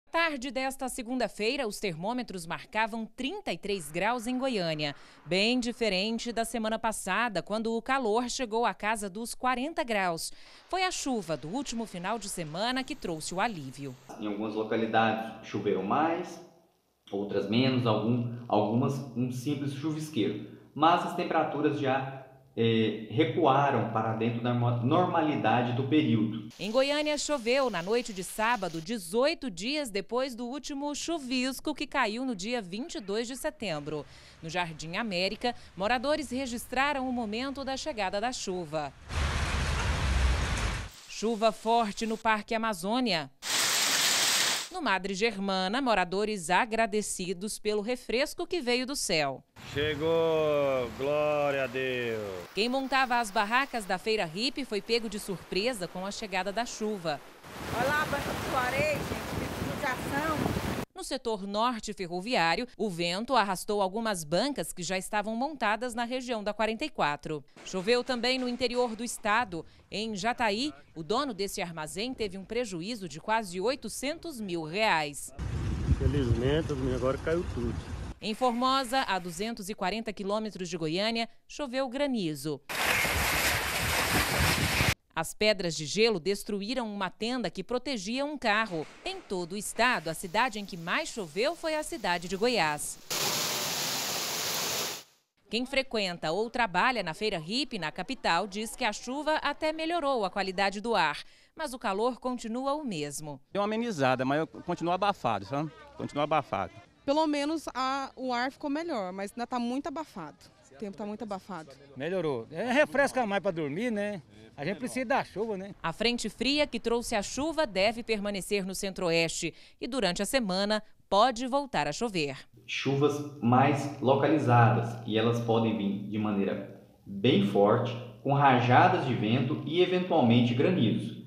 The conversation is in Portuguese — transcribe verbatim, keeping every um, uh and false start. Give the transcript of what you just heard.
Tarde desta segunda-feira, os termômetros marcavam trinta e três graus em Goiânia, bem diferente da semana passada, quando o calor chegou à casa dos quarenta graus. Foi a chuva do último final de semana que trouxe o alívio. Em algumas localidades choveram mais, outras menos, algum, algumas um simples chuvisqueiro. Mas as temperaturas já eh, recuaram para dentro da normalidade do período. Em Goiânia, choveu na noite de sábado, dezoito dias depois do último chuvisco que caiu no dia vinte e dois de setembro. No Jardim América, moradores registraram o momento da chegada da chuva. Chuva forte no Parque Amazônia. No Madre Germana, moradores agradecidos pelo refresco que veio do céu. Chegou, glória a Deus! Quem montava as barracas da Feira Hippie foi pego de surpresa com a chegada da chuva. Olha lá a banca do Soares, gente, inundação. No setor norte ferroviário, o vento arrastou algumas bancas que já estavam montadas na região da quarenta e quatro. Choveu também no interior do estado. Em Jataí, o dono desse armazém teve um prejuízo de quase oitocentos mil reais. Felizmente, agora caiu tudo. Em Formosa, a duzentos e quarenta quilômetros de Goiânia, choveu granizo. As pedras de gelo destruíram uma tenda que protegia um carro. Em todo o estado, a cidade em que mais choveu foi a cidade de Goiás. Quem frequenta ou trabalha na Feira Hippie, na capital, diz que a chuva até melhorou a qualidade do ar, mas o calor continua o mesmo. Deu uma amenizada, mas continua abafado, sabe? Continua abafado. Pelo menos a, o ar ficou melhor, mas ainda está muito abafado. O tempo está muito abafado. Melhorou. É, refresca mais para dormir, né? A gente precisa da chuva, né? A frente fria que trouxe a chuva deve permanecer no centro-oeste e durante a semana pode voltar a chover. Chuvas mais localizadas e elas podem vir de maneira bem forte, com rajadas de vento e eventualmente granizos.